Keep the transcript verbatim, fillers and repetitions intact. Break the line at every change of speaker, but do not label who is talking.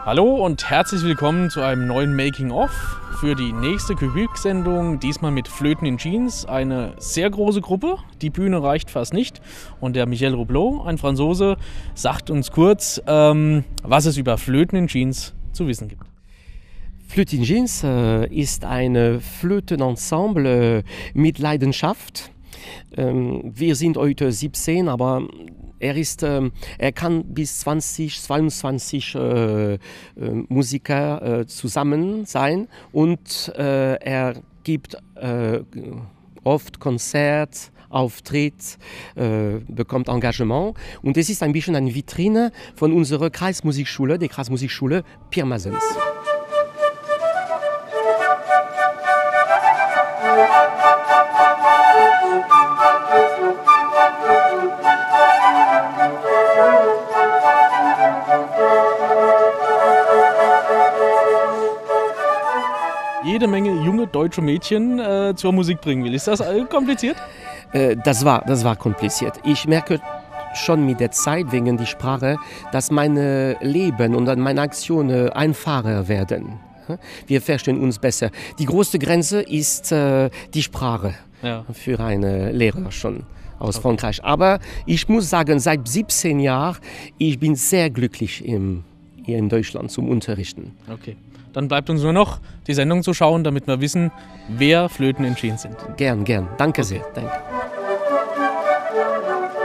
Hallo und herzlich willkommen zu einem neuen Making-of für die nächste Kubik-Sendung, diesmal mit Flöten in Jeans, eine sehr große Gruppe, die Bühne reicht fast nicht und der Michel Roublot, ein Franzose, sagt uns kurz, ähm, was es über Flöten in Jeans zu wissen gibt.
Flöte in Jeans äh, ist ein Flötenensemble äh, mit Leidenschaft. Ähm, wir sind heute siebzehn, aber er, ist, ähm, er kann bis zwanzig, zweiundzwanzig äh, äh, Musiker äh, zusammen sein und äh, er gibt äh, oft Konzerte, Auftritt, äh, bekommt Engagement und es ist ein bisschen eine Vitrine von unserer Kreismusikschule, der Kreismusikschule Pirmasens.
Jede Menge junge deutsche Mädchen äh, zur Musik bringen will. Ist das kompliziert?
Äh, das war, das war kompliziert. Ich merke schon mit der Zeit wegen der Sprache, dass meine Leben und meine Aktionen einfacher werden. Wir verstehen uns besser. Die große Grenze ist äh, die Sprache, ja, für einen Lehrer schon aus okay. Frankreich. Aber ich muss sagen, seit siebzehn Jahren, ich bin sehr glücklich im, hier in Deutschland zum Unterrichten.
Okay. Dann bleibt uns nur noch die Sendung zu schauen, damit wir wissen, wer Flöten in Jeans sind.
Gern, gern. Danke okay. sehr. Danke.